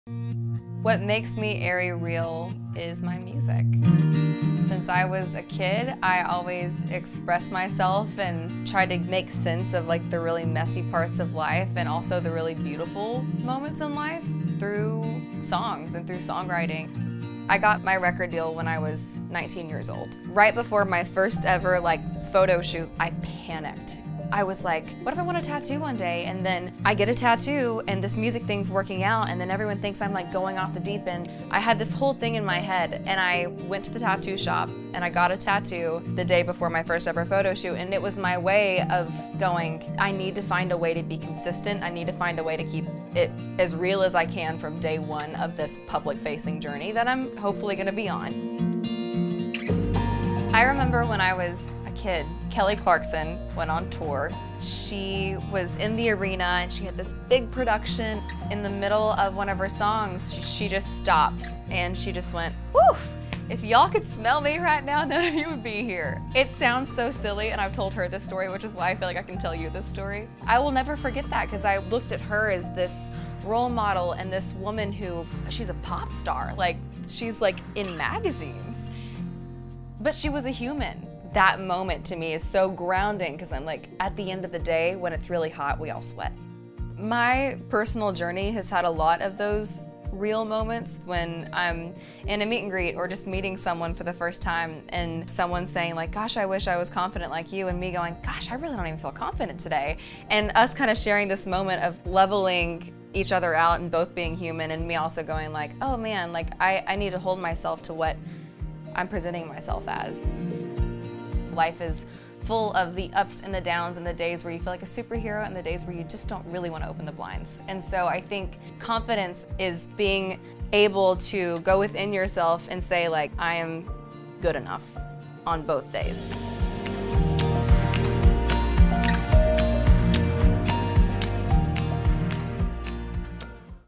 What makes me Aerie real is my music. Since I was a kid, I always expressed myself and tried to make sense of like the really messy parts of life and also the really beautiful moments in life through songs and through songwriting. I got my record deal when I was 19 years old. Right before my first ever photo shoot, I panicked. I was like, what if I want a tattoo one day? And then I get a tattoo and this music thing's working out and then everyone thinks I'm like going off the deep end. I had this whole thing in my head and I went to the tattoo shop and I got a tattoo the day before my first ever photo shoot, and it was my way of going, I need to find a way to be consistent. I need to find a way to keep it as real as I can from day one of this public facing journey that I'm hopefully gonna be on. I remember when I was a kid, Kelly Clarkson went on tour. She was in the arena and she had this big production. In the middle of one of her songs, she just stopped and she just went, "Woof! If y'all could smell me right now, none of you would be here." It sounds so silly, and I've told her this story, which is why I feel like I can tell you this story. I will never forget that because I looked at her as this role model and this woman who, she's a pop star. Like, she's like in magazines. But she was a human. That moment to me is so grounding because I'm like, at the end of the day, when it's really hot, we all sweat. My personal journey has had a lot of those real moments when I'm in a meet and greet or just meeting someone for the first time and someone saying like, gosh, I wish I was confident like you, and me going, gosh, I really don't even feel confident today. And us kind of sharing this moment of leveling each other out and both being human, and me also going like, oh man, like I need to hold myself to what I'm presenting myself as. Life is full of the ups and the downs and the days where you feel like a superhero and the days where you just don't really want to open the blinds. And so I think confidence is being able to go within yourself and say like, I am good enough on both days.